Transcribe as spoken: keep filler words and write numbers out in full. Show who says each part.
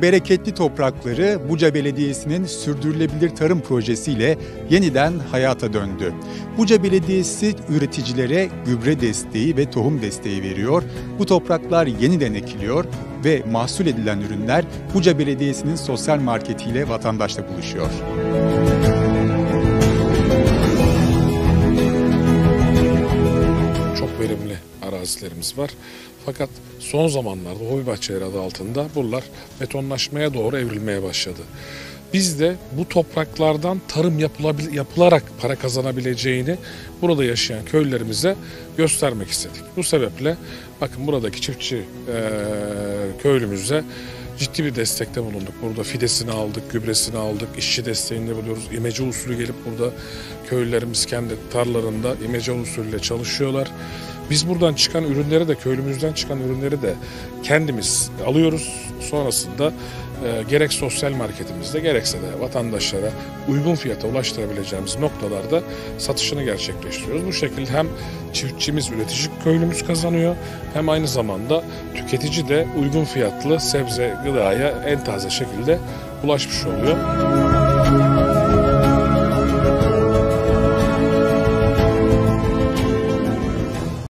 Speaker 1: Bu bereketli toprakları Buca Belediyesi'nin sürdürülebilir tarım projesiyle yeniden hayata döndü. Buca Belediyesi üreticilere gübre desteği ve tohum desteği veriyor. Bu topraklar yeniden ekiliyor ve mahsul edilen ürünler Buca Belediyesi'nin sosyal marketiyle vatandaşla buluşuyor.
Speaker 2: Çok verimli arazilerimiz var. Fakat son zamanlarda hobi bahçeleri adı altında buralar betonlaşmaya doğru evrilmeye başladı. Biz de bu topraklardan tarım yapılarak para kazanabileceğini burada yaşayan köylülerimize göstermek istedik. Bu sebeple bakın buradaki çiftçi e, köylümüze ciddi bir destekte bulunduk. Burada fidesini aldık, gübresini aldık, işçi desteğinde buluyoruz. İmece usulü gelip burada köylülerimiz kendi tarlalarında imece usulüyle çalışıyorlar. Biz buradan çıkan ürünleri de, köylümüzden çıkan ürünleri de kendimiz alıyoruz. Sonrasında e, gerek sosyal marketimizde gerekse de vatandaşlara uygun fiyata ulaştırabileceğimiz noktalarda satışını gerçekleştiriyoruz. Bu şekilde hem çiftçimiz, üretici köylümüz kazanıyor hem aynı zamanda tüketici de uygun fiyatlı sebze, gıdaya en taze şekilde ulaşmış oluyor.